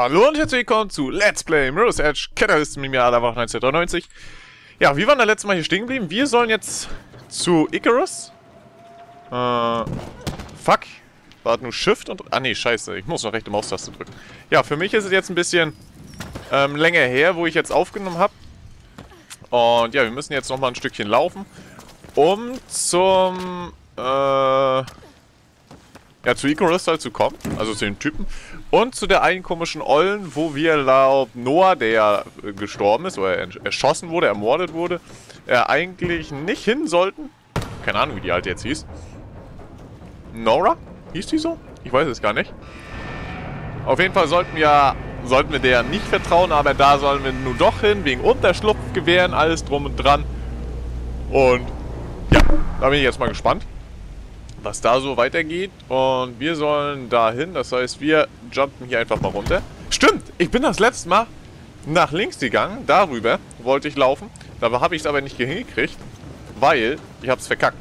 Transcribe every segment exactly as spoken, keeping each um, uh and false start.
Hallo und herzlich willkommen zu Let's Play Mirror's Edge Catalyst mit mir Adavach neunzehnhundertneunundneunzig. Ja, wie waren wir letztes Mal hier stehen geblieben? Wir sollen jetzt zu Icarus. Äh, fuck. War nur Shift und... Ah ne, scheiße, ich muss noch rechte Maustaste drücken. Ja, für mich ist es jetzt ein bisschen ähm, länger her, wo ich jetzt aufgenommen habe. Und ja, wir müssen jetzt nochmal ein Stückchen laufen, um zum... Äh... Ja, zu Icarus halt zu kommen, also zu den Typen. Und zu der einen komischen Ollen, wo wir laut Noah, der ja äh, gestorben ist, oder erschossen wurde, ermordet wurde, äh, eigentlich nicht hin sollten. Keine Ahnung, wie die alte jetzt hieß. Nora? Hieß die so? Ich weiß es gar nicht. Auf jeden Fall sollten wir, sollten wir der nicht vertrauen, aber da sollen wir nun doch hin, wegen Unterschlupfgewehren, alles drum und dran. Und ja, da bin ich jetzt mal gespannt, was da so weitergeht. Und wir sollen dahin, das heißt, wir jumpen hier einfach mal runter. Stimmt, ich bin das letzte Mal nach links gegangen, darüber wollte ich laufen. Dabei habe ich es aber nicht hingekriegt, weil ich habe es verkackt.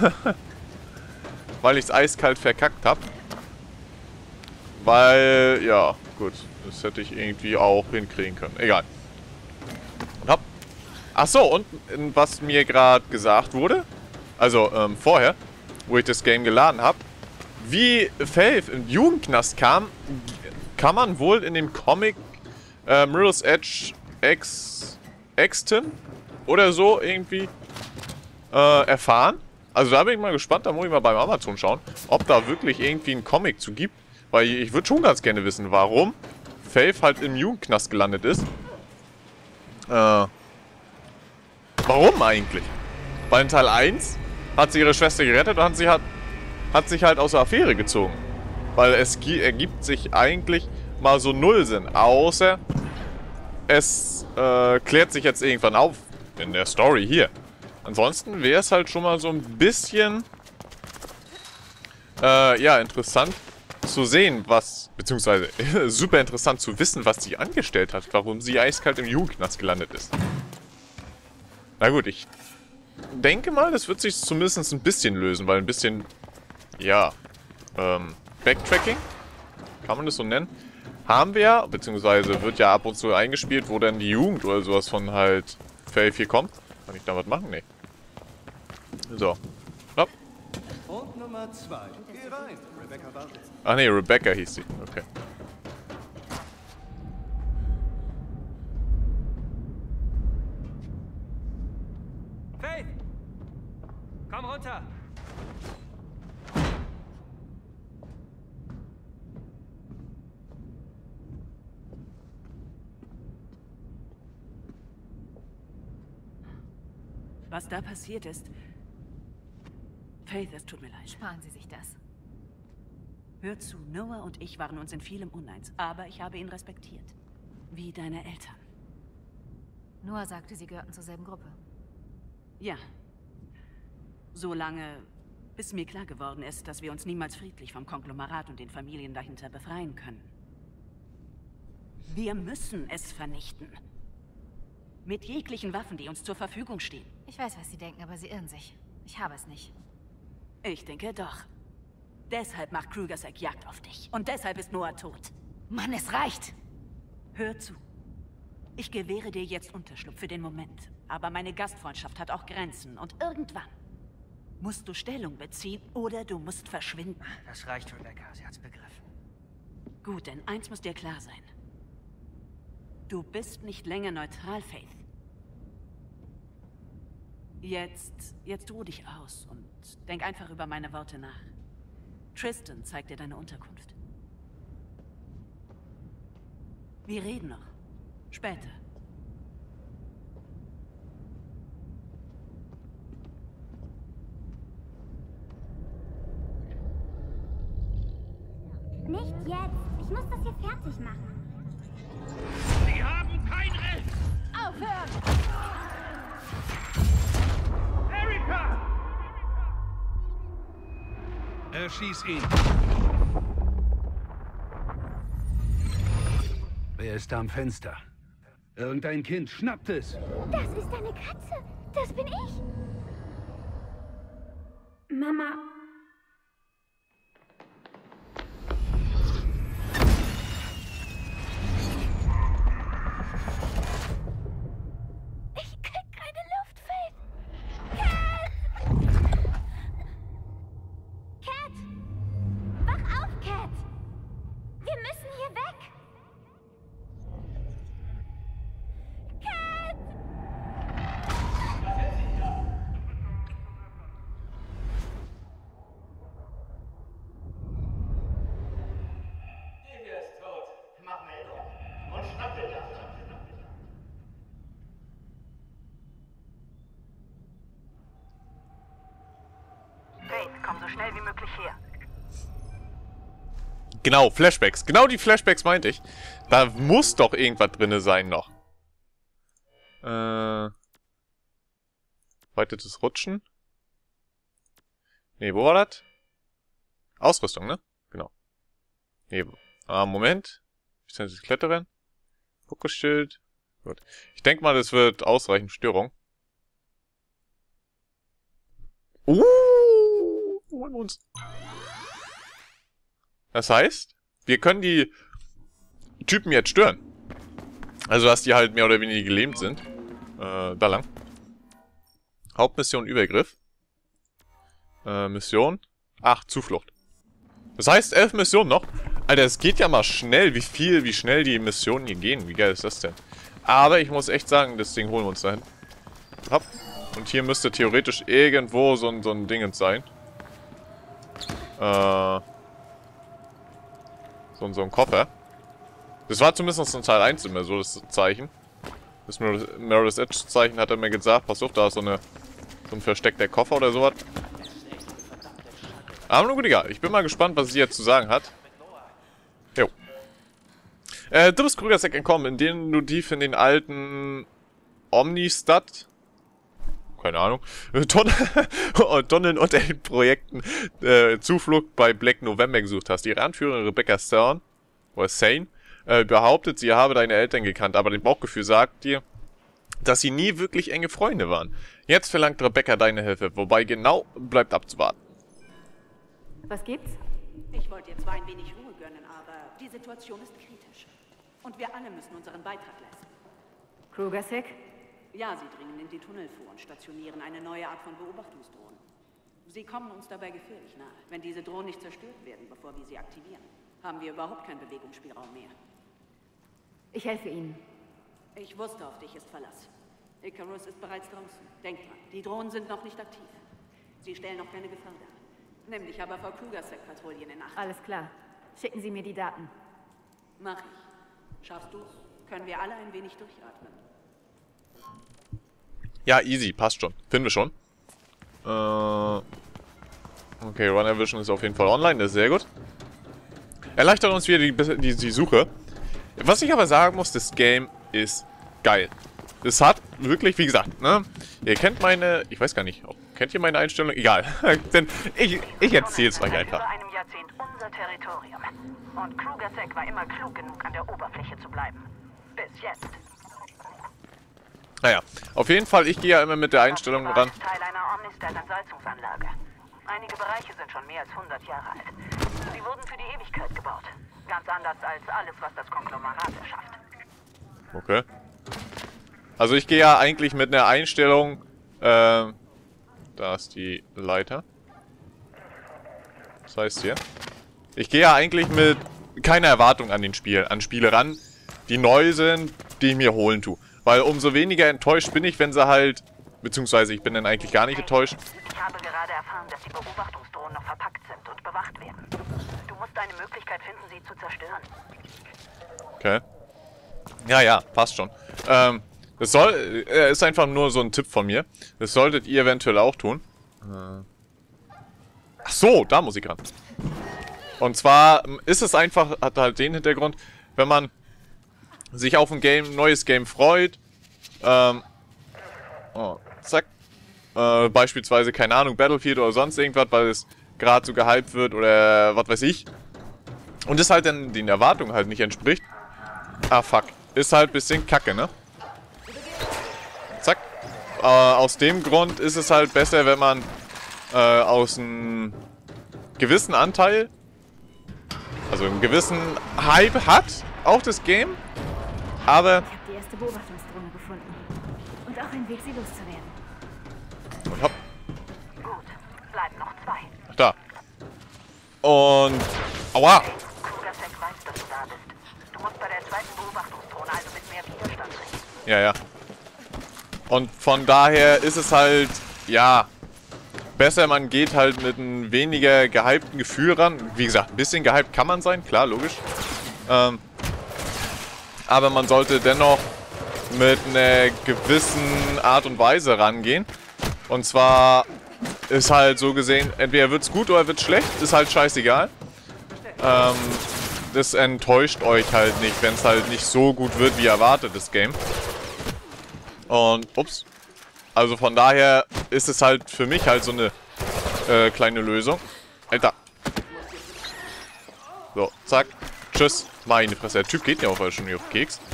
Weil ich es eiskalt verkackt habe. Weil, ja, gut, das hätte ich irgendwie auch hinkriegen können. Egal. Und hab... Achso, und was mir gerade gesagt wurde, also ähm, vorher, wo ich das Game geladen habe, wie Faith im Jugendknast kam, kann man wohl in dem Comic äh, Mirror's Edge X Exton oder so irgendwie äh, erfahren. Also da bin ich mal gespannt, da muss ich mal beim Amazon schauen, ob da wirklich irgendwie ein Comic zu gibt. Weil ich würde schon ganz gerne wissen, warum Faith halt im Jugendknast gelandet ist. Äh, warum eigentlich? Weil in Teil eins hat sie ihre Schwester gerettet und hat, sie hat, hat sich halt aus der Affäre gezogen. Weil es ergibt sich eigentlich mal so Nullsinn. Außer es äh, klärt sich jetzt irgendwann auf in der Story hier. Ansonsten wäre es halt schon mal so ein bisschen äh, ja, interessant zu sehen, was, beziehungsweise super interessant zu wissen, was sie angestellt hat, warum sie eiskalt im Jugendknast gelandet ist. Na gut, ich denke mal, das wird sich zumindest ein bisschen lösen, weil ein bisschen, ja, ähm, Backtracking, kann man das so nennen, haben wir, beziehungsweise wird ja ab und zu eingespielt, wo dann die Jugend oder sowas von halt Faith hier kommt. Kann ich da was machen? Nee. So. Hopp. Und Nummer zwei. Geh rein. Rebecca wartet. Ach nee, Rebecca hieß sie. Okay. Faith! Komm runter! Was da passiert ist... Faith, es tut mir leid. Sparen Sie sich das. Hör zu, Noah und ich waren uns in vielem uneins, aber ich habe ihn respektiert. Wie deine Eltern. Noah sagte, Sie gehörten zur selben Gruppe. Ja. Solange, bis mir klar geworden ist, dass wir uns niemals friedlich vom Konglomerat und den Familien dahinter befreien können. Wir müssen es vernichten. Mit jeglichen Waffen, die uns zur Verfügung stehen. Ich weiß, was Sie denken, aber Sie irren sich. Ich habe es nicht. Ich denke doch. Deshalb macht Krugersack Jagd auf dich. Und deshalb ist Noah tot. Mann, es reicht! Hör zu. Ich gewähre dir jetzt Unterschlupf für den Moment. Aber meine Gastfreundschaft hat auch Grenzen. Und irgendwann musst du Stellung beziehen oder du musst verschwinden. Das reicht, Rebecca. Sie hat's begriffen. Gut, denn eins muss dir klar sein. Du bist nicht länger neutral, Faith. Jetzt, jetzt ruh dich aus und denk einfach über meine Worte nach. Tristan zeigt dir deine Unterkunft. Wir reden noch. Später. Nicht jetzt. Ich muss das hier fertig machen. Sie haben kein Recht! Aufhören! Erika! Erschieß ihn. Wer ist da am Fenster? Irgendein Kind. Schnappt es! Das ist eine Katze. Das bin ich. Mama. so schnell wie möglich her. Genau, Flashbacks. Genau die Flashbacks meinte ich. Da muss doch irgendwas drinne sein noch. Äh... Weitetes Rutschen. Nee, wo war das? Ausrüstung, ne? Genau. Nee, ah, Moment. Ich das Klettern. Fokusschild. Gut. Ich denke mal, das wird ausreichend Störung. Uh, holen wir uns. Das heißt, wir können die Typen jetzt stören. Also, dass die halt mehr oder weniger gelähmt sind. Äh, da lang. Hauptmission Übergriff. Äh, Mission. Ach, Zuflucht. Das heißt, elf Missionen noch. Alter, es geht ja mal schnell, wie viel, wie schnell die Missionen hier gehen. Wie geil ist das denn? Aber ich muss echt sagen, das Ding holen wir uns dahin. Hopp. Und hier müsste theoretisch irgendwo so ein, so ein Dingens sein. Äh. So, so ein Koffer. Das war zumindest in Teil eins immer so, das Zeichen. Das Mirror's Edge Zeichen hat er mir gesagt. Pass auf, da ist so, eine, so ein versteckter Koffer oder sowas. Aber nun gut, egal. Ich bin mal gespannt, was sie jetzt zu sagen hat. Jo. Äh, du bist Krüger-Sec entkommen, in denen du tief in den alten Omnistat, keine Ahnung, Tonnen und Projekten äh, Zuflucht bei Black November gesucht hast. Ihre Anführerin Rebecca Stern, oder Sane, äh, behauptet, sie habe deine Eltern gekannt, aber dein Bauchgefühl sagt dir, dass sie nie wirklich enge Freunde waren. Jetzt verlangt Rebecca deine Hilfe, wobei genau bleibt abzuwarten. Was gibt's? Ich wollte dir zwar ein wenig Ruhe gönnen, aber die Situation ist kritisch. Und wir alle müssen unseren Beitrag leisten. Krüger-Sec? Ja, sie dringen in die Tunnel vor und stationieren eine neue Art von Beobachtungsdrohnen. Sie kommen uns dabei gefährlich nahe. Wenn diese Drohnen nicht zerstört werden, bevor wir sie aktivieren, haben wir überhaupt keinen Bewegungsspielraum mehr. Ich helfe Ihnen. Ich wusste, auf dich ist Verlass. Icarus ist bereits draußen. Denk dran, die Drohnen sind noch nicht aktiv. Sie stellen noch keine Gefahr dar. Nimm dich aber vor Krüger-Sec-Patrouillen in Acht. Alles klar. Schicken Sie mir die Daten. Mach ich. Schaffst du's? Können wir alle ein wenig durchatmen. Ja, easy. Passt schon. Finden wir schon. Äh... Okay, Runner Vision ist auf jeden Fall online. Das ist sehr gut. Erleichtert uns wieder die, die, die Suche. Was ich aber sagen muss, das Game ist geil. Es hat wirklich, wie gesagt, ne? Ihr kennt meine... Ich weiß gar nicht. Kennt ihr meine Einstellung? Egal. Denn ich, ich erzähle es euch einfach. Über einem Jahrzehnt unser Territorium. Und Krüger-Sec war immer klug genug, an der Oberfläche zu bleiben. Bis jetzt. Naja, auf jeden Fall, ich gehe ja immer mit der Einstellung ran. Teil einer Omnistat-Entsalzungsanlage. Einige Bereiche sind schon mehr als hundert Jahre alt. Sie wurden für die Ewigkeit gebaut. Ganz anders als alles, was das Konglomerat erschafft. Okay. Also ich gehe ja eigentlich mit einer Einstellung, äh, da ist die Leiter. Das heißt hier. Ich gehe ja eigentlich mit keiner Erwartung an den Spiel, an Spiele ran, die neu sind, die ich mir holen tue. Weil umso weniger enttäuscht bin ich, wenn sie halt, beziehungsweise ich bin dann eigentlich gar nicht enttäuscht. Ich habe gerade erfahren, dass die Beobachtungsdrohnen noch verpackt sind und bewacht werden. Du musst eine Möglichkeit finden, sie zu zerstören. Okay. Ja, ja, passt schon. Ähm, das soll, äh, ist einfach nur so ein Tipp von mir. Das solltet ihr eventuell auch tun. Äh. Ach so, da muss ich ran. Und zwar ist es einfach, hat halt den Hintergrund, wenn man sich auf ein Game, neues Game freut, ähm, oh, zack, äh, beispielsweise, keine Ahnung, Battlefield oder sonst irgendwas, weil es gerade so gehypt wird oder was weiß ich, und es halt dann den Erwartungen halt nicht entspricht, ah fuck, ist halt ein bisschen kacke, ne? Zack, äh, aus dem Grund ist es halt besser, wenn man äh, aus einem gewissen Anteil, also einen gewissen Hype hat, auch das Game, aber... Ich habe die erste Beobachtungsdrohne gefunden. Und auch einen Weg, sie loszuwerden. Und hopp. Gut, bleiben noch zwei. Ach, da. Und... Aua! Krüger-Sec weiß, dass du da bist. Du musst bei der zweiten Beobachtungsdrohne also mit mehr Widerstand rechnen. Ja, ja. Und von daher ist es halt, ja, besser, man geht halt mit einem weniger gehypten Gefühl ran. Wie gesagt, ein bisschen gehypt kann man sein, klar, logisch. Ähm... Aber man sollte dennoch mit einer gewissen Art und Weise rangehen. Und zwar ist halt so gesehen, entweder wird's gut oder wird's schlecht, ist halt scheißegal. Ähm, das enttäuscht euch halt nicht, wenn es halt nicht so gut wird, wie erwartet, das Game. Und, ups. Also von daher ist es halt für mich halt so eine äh, kleine Lösung. Alter. So, zack. Tschüss. Meine Fresse. Der Typ geht ja auch schon nicht auf den Keks.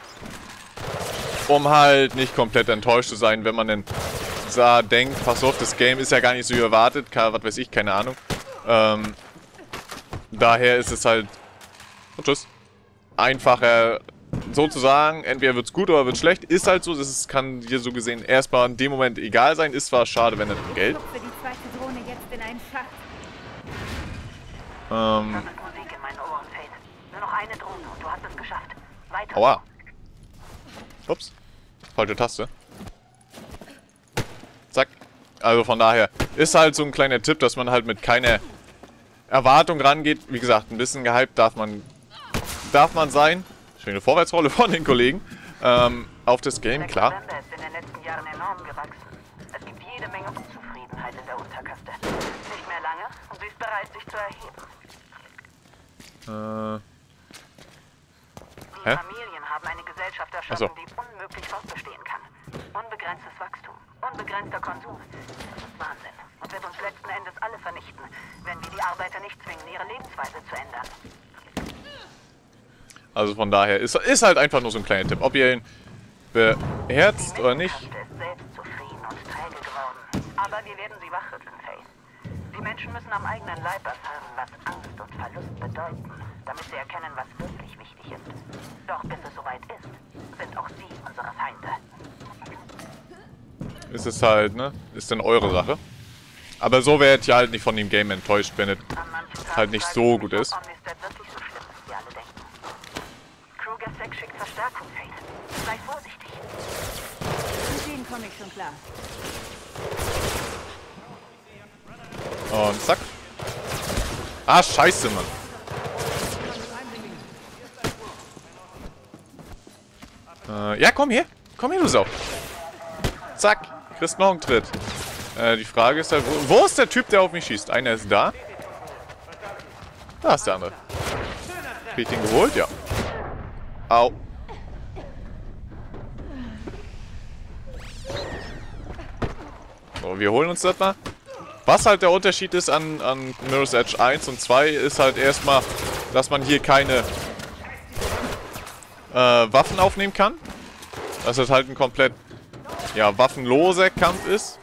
Um halt nicht komplett enttäuscht zu sein, wenn man dann sah, denkt, pass auf, das Game ist ja gar nicht so wie erwartet. Was weiß ich, keine Ahnung. Ähm, daher ist es halt... Und tschüss. Einfacher sozusagen, entweder wird's gut oder wird's schlecht. Ist halt so, das ist, kann dir so gesehen erstmal in dem Moment egal sein. Ist zwar schade, wenn nicht Geld. Für die zweite Drohne jetzt in einen Schacht. Ähm... Das ist Musik in meinen Ohren, Faith. Nur noch eine Drohne und du hast es geschafft. Weiter. Aua. Ups. Falsche Taste. Zack. Also von daher ist halt so ein kleiner Tipp, dass man halt mit keiner Erwartung rangeht. Wie gesagt, ein bisschen gehypt darf man darf man sein. Schöne Vorwärtsrolle von den Kollegen. Ähm, auf das Game, klar. Der Kalender ist in den letzten Jahren enorm gewachsen. Es gibt jede Menge Unzufriedenheit in der Unterkaste. Nicht mehr lange und sie ist bereit, sich zu erheben. Äh... Die Hä? Familien haben eine Gesellschaft erschaffen, Ach so. die unmöglich fortbestehen kann. Unbegrenztes Wachstum, unbegrenzter Konsum. Das ist Wahnsinn und wird uns letzten Endes alle vernichten, wenn wir die Arbeiter nicht zwingen, ihre Lebensweise zu ändern. Also von daher ist, ist halt einfach nur so ein kleiner Tipp. Ob ihr ihn beherzt oder nicht. Die Menschenkaste ist selbst zufrieden und träge geworden. Aber wir werden sie wachrütteln, Faith. Die Menschen müssen am eigenen Leib erfahren, was Angst und Verlust bedeuten, damit sie erkennen, was wirklich wichtig ist. Doch bis es soweit ist, sind auch sie unsere Feinde. Ist es halt, ne? Ist dann eure Sache. Aber so werdet ihr halt nicht von dem Game enttäuscht, wenn es An manchen Tagen halt nicht frage so ich gut mich, ist. ob Omnistat wirklich so schlimm ist, wie alle denken. Kruger Sec schickt Verstärkung, Faith. Sei vorsichtig. Mit denen komme ich schon klar. Und zack. Ah, scheiße, Mann. Äh, ja, komm her. Komm her, du Sau. Zack. Kriegst noch einen Tritt. Äh, die Frage ist halt, wo, wo ist der Typ, der auf mich schießt? Einer ist da. Da ist der andere. Krieg ich den geholt? Ja. Au. So, wir holen uns das mal. Was halt der Unterschied ist an, an Mirror's Edge eins und zwei, ist halt erstmal, dass man hier keine äh, Waffen aufnehmen kann. Dass es halt ein komplett, ja, waffenloser Kampf ist.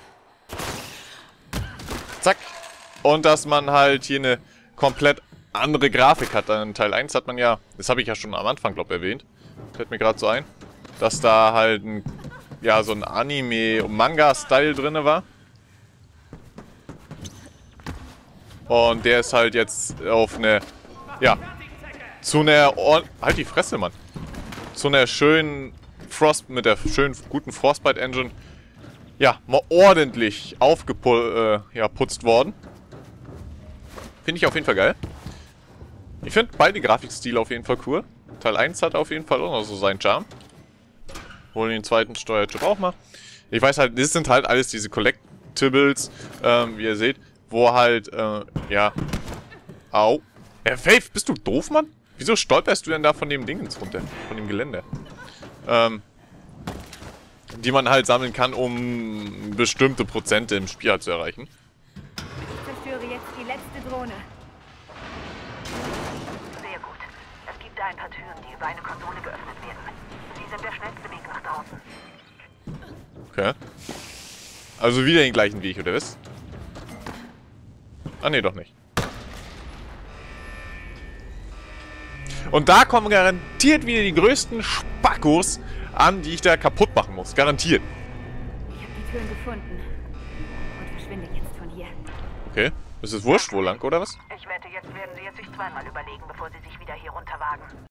Zack. Und dass man halt hier eine komplett andere Grafik hat. In Teil eins hat man ja, das habe ich ja schon am Anfang, glaube ich, erwähnt. Fällt mir gerade so ein. Dass da halt ein, ja, so ein Anime-Manga-Style drin war. Und der ist halt jetzt auf eine, ja, zu einer, Or halt die Fresse, Mann. Zu einer schönen Frost, mit der schönen, guten Frostbite-Engine, ja, mal ordentlich aufgeputzt äh, ja, putzt worden. Finde ich auf jeden Fall geil. Ich finde beide Grafikstile auf jeden Fall cool. Teil eins hat auf jeden Fall auch noch so seinen Charme. Holen den zweiten Steuerchip auch mal. Ich weiß halt, das sind halt alles diese Collectibles, ähm, wie ihr seht, wo halt, äh, ja. Au. Ja, Faith, bist du doof, Mann? Wieso stolperst du denn da von dem Dingens runter? Von dem Gelände? Ähm, die man halt sammeln kann, um bestimmte Prozente im Spiel halt zu erreichen. Ich zerstöre jetzt die letzte Drohne. Sehr gut. Es gibt da ein paar Türen, die über eine Konsole geöffnet werden. Sie sind der schnellste Weg nach draußen. Okay. Also wieder den gleichen Weg, oder was? Ah, nee, doch nicht. Und da kommen garantiert wieder die größten Spackos an, die ich da kaputt machen muss. Garantiert. Ich habe die Türen gefunden. Und verschwinde jetzt von hier. Okay. Ist es wurscht, wo lang, oder was? Ich wette, jetzt werden Sie es sich zweimal überlegen, bevor Sie sich wieder hier runterwagen.